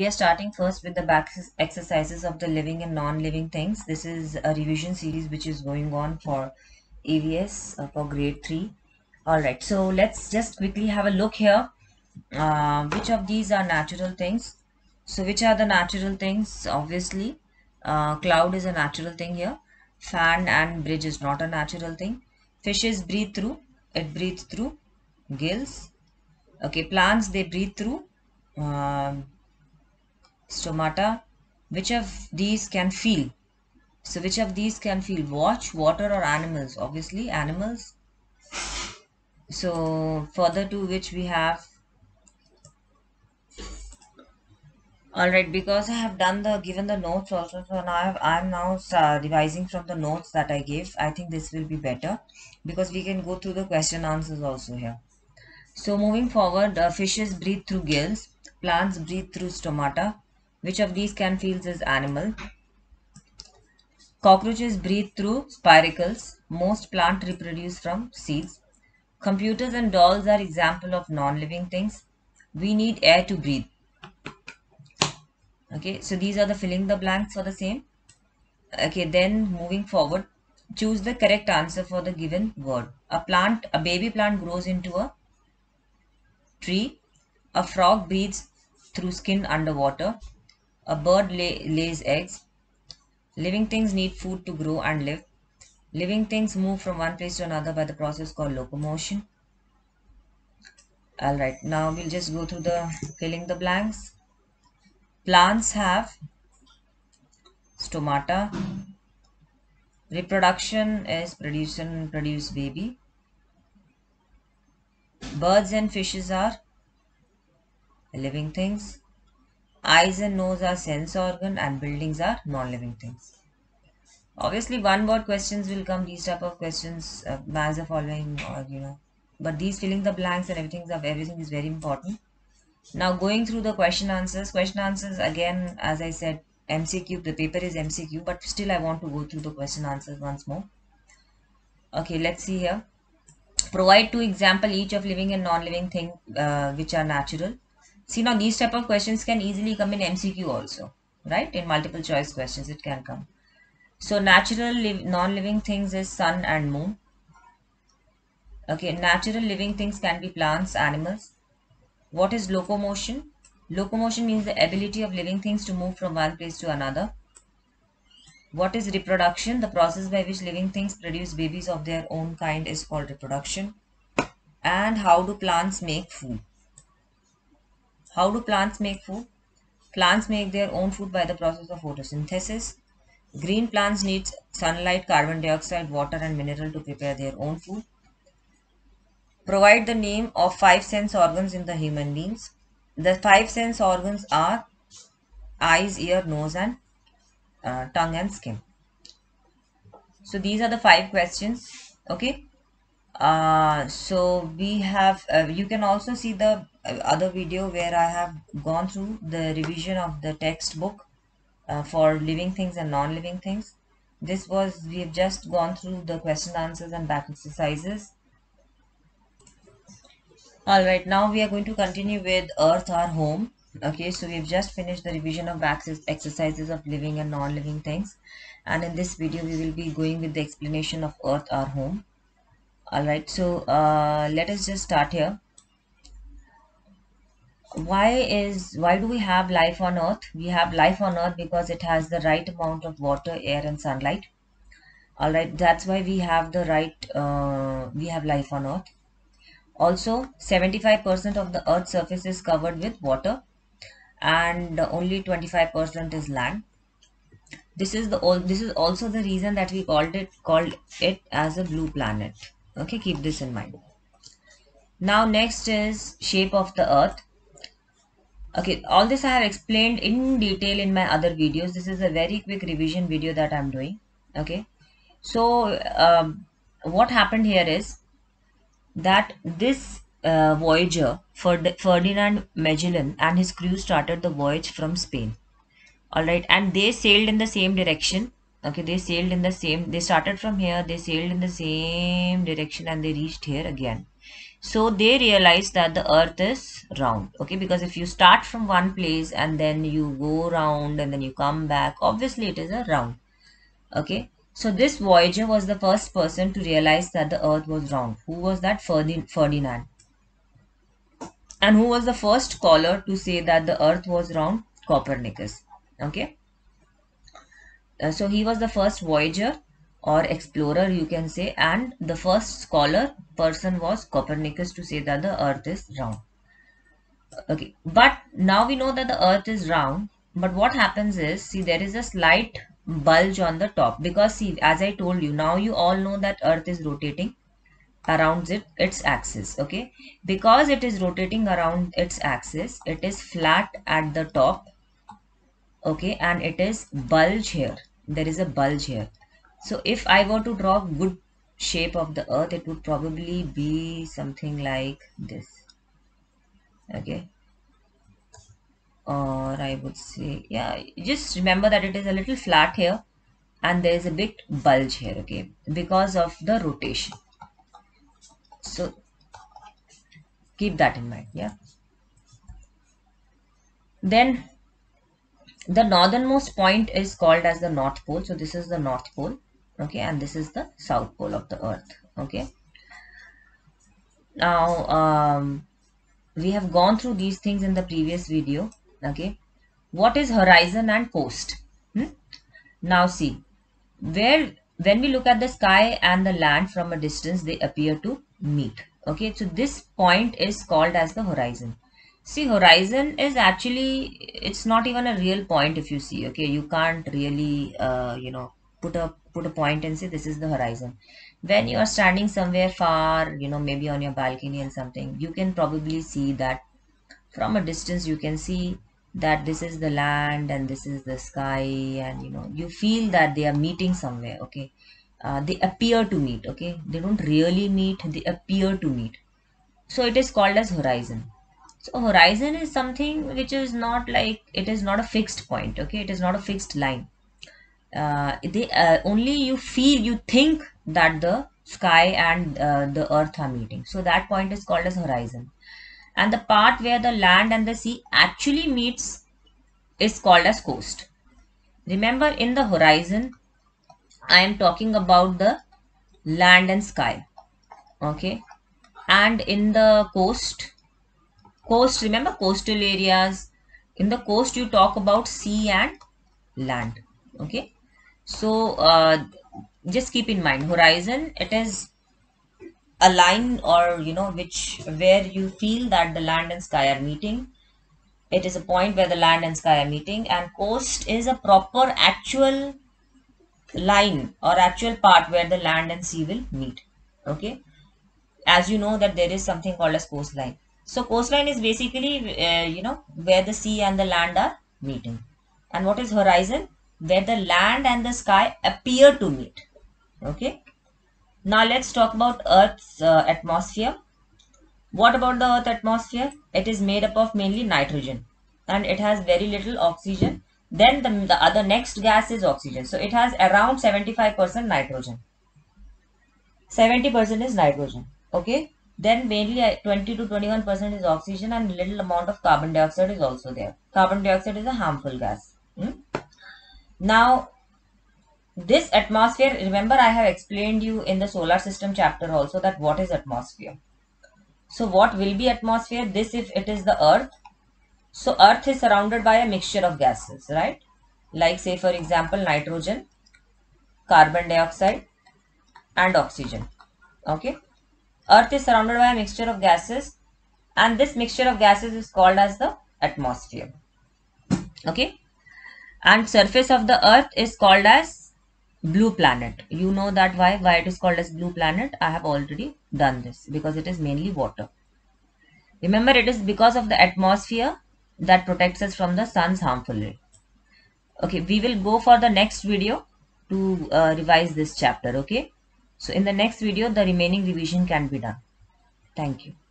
We are starting first with the back exercises of the living and non-living things. This is a revision series which is going on for AVS for grade 3. Alright, so let's just quickly have a look here. Which of these are natural things? So which are the natural things? Obviously, cloud is a natural thing here. Fan and bridge is not a natural thing. Fishes breathe through. It breathes through gills. Okay, plants, they breathe through stomata. Which of these can feel? So which of these can feel? Watch, water, or animals? Obviously animals. So further to which we have, all right, because I have done the given the notes also, so now I'm now revising from the notes that I gave. I think this will be better because we can go through the question answers also here. So moving forward, fishes breathe through gills, plants breathe through stomata. Which of these can feel is animal? Cockroaches breathe through spiracles. Most plants reproduce from seeds. Computers and dolls are example of non-living things. We need air to breathe. Okay, so these are the filling the blanks for the same. Okay, then moving forward, choose the correct answer for the given word. A baby plant grows into a tree. A frog breathes through skin underwater. A bird lays eggs. Living things need food to grow and live. Living things move from one place to another by the process called locomotion. Alright, now we'll just go through the filling the blanks. Plants have stomata. Reproduction is produce baby. Birds and fishes are living things. Eyes and nose are sense organ and buildings are non-living things. Obviously, one word questions will come, these type of questions, as the following, or but these filling the blanks and everything is very important. Now going through the question answers again, as I said, MCQ, the paper is MCQ, but still I want to go through the question answers once more. Okay, let's see here. Provide two example each of living and non-living thing which are natural. See, now these type of questions can easily come in MCQ also, right? In multiple choice questions it can come. So natural non-living things is sun and moon. Okay, natural living things can be plants, animals. What is locomotion? Locomotion means the ability of living things to move from one place to another. What is reproduction? The process by which living things produce babies of their own kind is called reproduction. And how do plants make food? How do plants make food? Plants make their own food by the process of photosynthesis. Green plants need sunlight, carbon dioxide, water and mineral to prepare their own food. Provide the name of 5 sense organs in the human beings. The 5 sense organs are eyes, ear, nose and tongue and skin. So these are the 5 questions. Okay. So we have, you can also see the other video where I have gone through the revision of the textbook for living things and non-living things. We have just gone through the question answers and back exercises. All right, now we are going to continue with Earth, our home. Okay, so we've just finished the revision of back exercises of living and non-living things. And in this video, we will be going with the explanation of Earth, our home. All right, so let us just start here. Why do we have life on Earth? We have life on Earth because it has the right amount of water, air, and sunlight. All right, that's why we have we have life on Earth. Also, 75% of the Earth's surface is covered with water, and only 25% is land. This is also the reason that we called it as a blue planet. Okay, keep this in mind. Now next is shape of the Earth. Okay, all this I have explained in detail in my other videos. This is a very quick revision video that I'm doing. Okay, so what happened here is that this Voyager, Ferdinand Magellan and his crew started the voyage from Spain. All right, and they sailed in the same direction. Okay, they started from here, they sailed in the same direction and they reached here again. So they realized that the earth is round, okay, because if you start from one place and then you go round and then you come back, obviously it is a round, okay. So this Voyager was the first person to realize that the earth was round. Who was that? Ferdinand. And who was the first scholar to say that the earth was round? Copernicus, okay. So he was the first Voyager or explorer, you can say, and the first scholar person was Copernicus to say that the earth is round. Okay, but now we know that the earth is round, but what happens is, see, there is a slight bulge on the top, because see, as I told you, now you all know that earth is rotating around its axis, okay. Because it is rotating around its axis, it is flat at the top, okay, and it is bulge here. There is a bulge here. So if I were to draw good shape of the earth, it would probably be something like this, okay. Or I would say, yeah, just remember that it is a little flat here and there is a big bulge here, okay, because of the rotation. So keep that in mind, yeah. Then the northernmost point is called as the North Pole. So this is the North Pole, okay, and this is the South Pole of the Earth, okay. Now, we have gone through these things in the previous video, okay. What is horizon and coast? Now see, when we look at the sky and the land from a distance, they appear to meet, okay. So this point is called as the horizon. See, horizon is actually, it's not even a real point if you see, okay. You can't really put a point and say this is the horizon. When you are standing somewhere far, maybe on your balcony and something, you can probably see that from a distance. You can see that this is the land and this is the sky, and you feel that they are meeting somewhere, okay. They appear to meet, okay. They don't really meet, they appear to meet. So it is called as horizon. So horizon is something which is not like, it is not a fixed point, okay. It is not a fixed line. They only you feel, you think that the sky and the earth are meeting, so that point is called as horizon. And the part where the land and the sea actually meets is called as coast. Remember, in the horizon, I am talking about the land and sky, okay. And in the coast, remember, coastal areas, in the coast you talk about sea and land, okay. So just keep in mind, horizon, it is a line, or which, where you feel that the land and sky are meeting. It is a point where the land and sky are meeting. And coast is a proper actual line or actual part where the land and sea will meet, okay. As you know that there is something called as coastline. So coastline is basically where the sea and the land are meeting. And what is horizon? Where the land and the sky appear to meet, okay. Now let's talk about Earth's atmosphere. What about the Earth atmosphere? It is made up of mainly nitrogen and it has very little oxygen. Then the other next gas is oxygen. So it has around 75% nitrogen. 70% is nitrogen. Okay. Then mainly 20 to 21% is oxygen, and little amount of carbon dioxide is also there. Carbon dioxide is a harmful gas. Now, this atmosphere, remember I have explained you in the solar system chapter also that what is atmosphere. So what will be atmosphere? This, if it is the earth. So earth is surrounded by a mixture of gases, right? Like say for example, nitrogen, carbon dioxide and oxygen. Okay. Earth is surrounded by a mixture of gases, and this mixture of gases is called as the atmosphere. Okay. And surface of the earth is called as blue planet. You know that why it is called as blue planet. I have already done this, because it is mainly water. Remember, it is because of the atmosphere that protects us from the sun's harmful ray. Okay, we will go for the next video to revise this chapter, okay. So in the next video, the remaining revision can be done. Thank you.